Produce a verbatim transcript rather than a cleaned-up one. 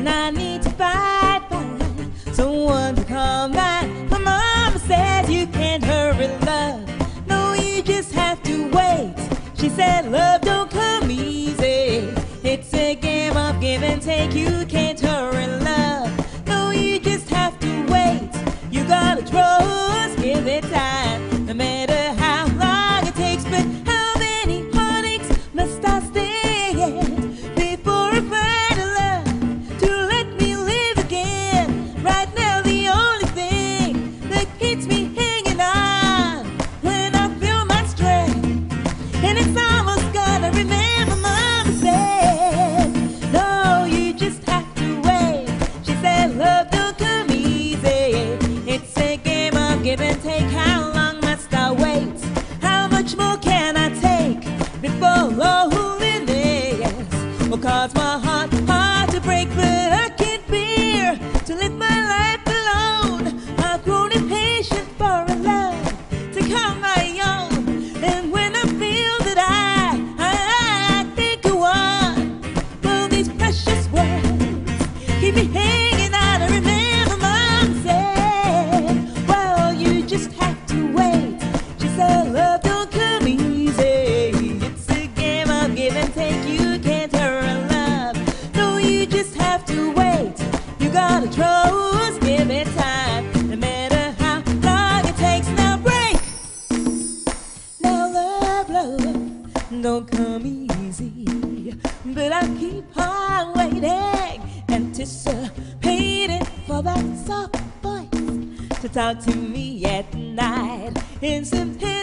and I need to fight, find someone to come back. My mama says you can't hurry love, no, you just have to wait. She said love don't come easy, it's a game of give and take. You can't hurry love, no, you just have to wait. You gotta trust, give it time, no matter how long it takes. But how many heartaches must I stand before I find a love to let me live again? Right now the only thing that keeps me hanging on when I feel my strength, and it's almost gonna remember mama said, no, you just have to wait. She said love don't come easy, it's a game of give and take. How long must I wait? How much more can I take before loneliness will cause my heart, heart to break? But I can't bear to live my life alone. I've grown impatient for a love to call my own, and when I feel that I, I, I can't go on, well, these precious words keep me hanging on. I remember mom said, well, you just have to wait. She said love don't come easy, it's a game of give and take. You can't hurry love, no, you just have to wait. You gotta trust, give it time, no matter how long it takes. Now break, now love, love don't come easy, but I keep on waiting, anticipating for that soft voice to talk to me at night in September.